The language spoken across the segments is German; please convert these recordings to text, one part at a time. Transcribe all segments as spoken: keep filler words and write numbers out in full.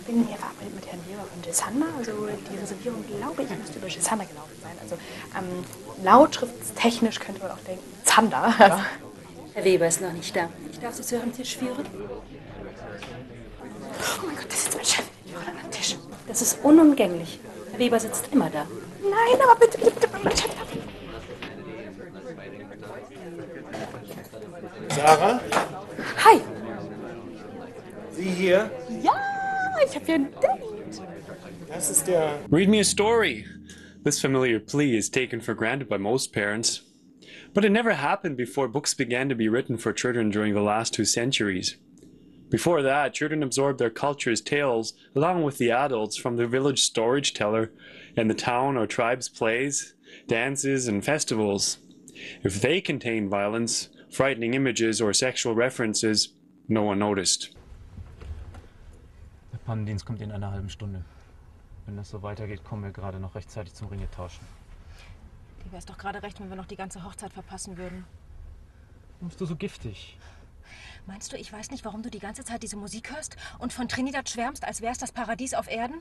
bin hier verabredet mit Herrn Weber von Gisander. Also die Reservierung, glaube ich, müsste über Gisander gelaufen sein. Also ähm, lautschriftstechnisch könnte man auch denken, Zander. Ja. Herr Weber ist noch nicht da. Ich darf Sie zu Ihrem Tisch führen. Oh mein Gott, das ist mein Chef. Am Tisch. Das ist unumgänglich. Herr Weber sitzt immer da. Nein, aber bitte, bitte, bitte, mein Chef. Sarah? Hi. Sie hier? Ja, ich habe hier ein Date. Das ist der... Read me a story. This familiar plea is taken for granted by most parents. But it never happened before books began to be written for children during the last two centuries. Before that, children absorbed their culture's tales along with the adults from the village storage teller and the town or tribe's plays, dances, and festivals. If they contained violence, frightening images, or sexual references, no one noticed. Der Pannendienst kommt in einer halben Stunde. Wenn das so weitergeht, kommen wir gerade noch rechtzeitig zum Ringetauschen. Dir wär's doch gerade recht, wenn wir noch die ganze Hochzeit verpassen würden. Warum bist du so giftig? Meinst du, ich weiß nicht, warum du die ganze Zeit diese Musik hörst und von Trinidad schwärmst, als wär's das Paradies auf Erden?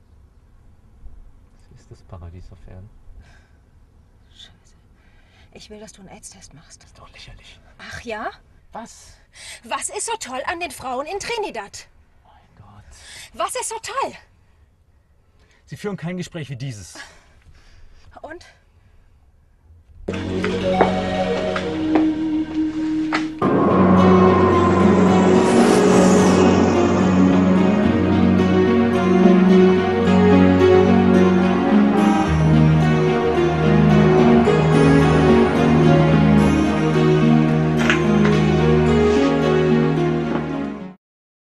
Was ist das Paradies auf Erden? Scheiße. Ich will, dass du einen AIDS-Test machst. Das ist doch lächerlich. Ach ja? Was? Was ist so toll an den Frauen in Trinidad? Mein Gott. Was ist so toll? Sie führen kein Gespräch wie dieses. Und?